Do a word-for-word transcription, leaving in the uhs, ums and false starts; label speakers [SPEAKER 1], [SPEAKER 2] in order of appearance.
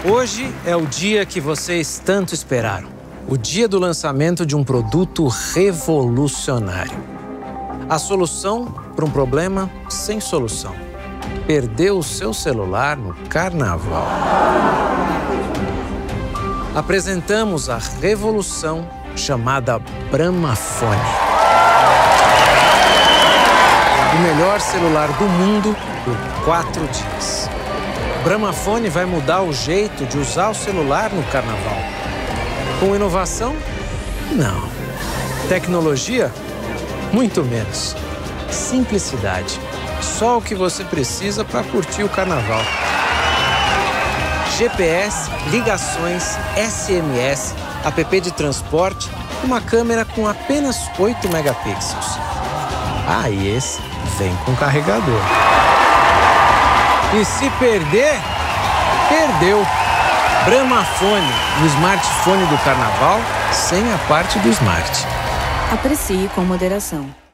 [SPEAKER 1] Hoje é o dia que vocês tanto esperaram. O dia do lançamento de um produto revolucionário. A solução para um problema sem solução. Perdeu o seu celular no carnaval. Apresentamos a revolução chamada Bramafone. O melhor celular do mundo por quatro dias. Bramafone vai mudar o jeito de usar o celular no carnaval. Com inovação? Não. Tecnologia? Muito menos. Simplicidade. Só o que você precisa para curtir o carnaval. G P S, ligações, S M S, app de transporte, uma câmera com apenas oito megapixels. Ah, e esse vem com carregador. E se perder, perdeu. Bramafone, o smartphone do carnaval sem a parte do smart.
[SPEAKER 2] Aprecie com moderação.